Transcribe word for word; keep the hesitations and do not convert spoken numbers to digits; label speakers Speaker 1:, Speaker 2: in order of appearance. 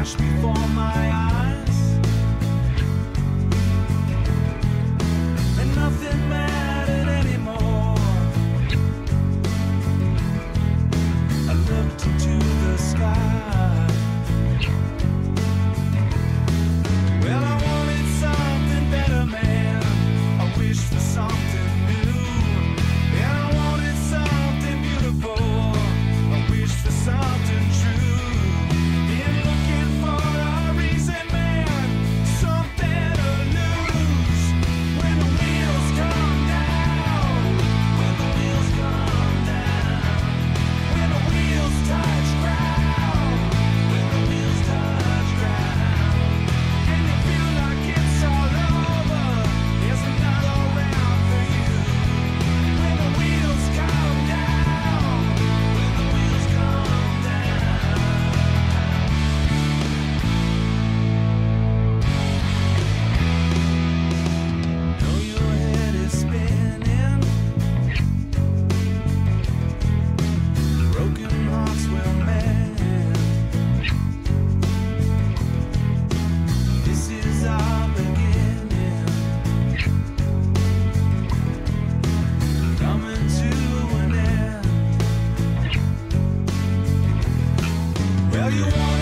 Speaker 1: flash before my eyes, and nothing mattered anymore. I looked into the sky. Well, I wanted something better, man. I wished for something new, and I wanted something beautiful. I wished for something true. Been looking for a reason, man, something to lose. When the wheels come down, when the wheels come down, when the wheels touch ground, when the wheels touch ground, and you feel like it's all over, there's another round for you. When the wheels come down, when the wheels come down. Know your head is spinning, broken hearts will mend. This is our beginning, coming to an end. Well, you want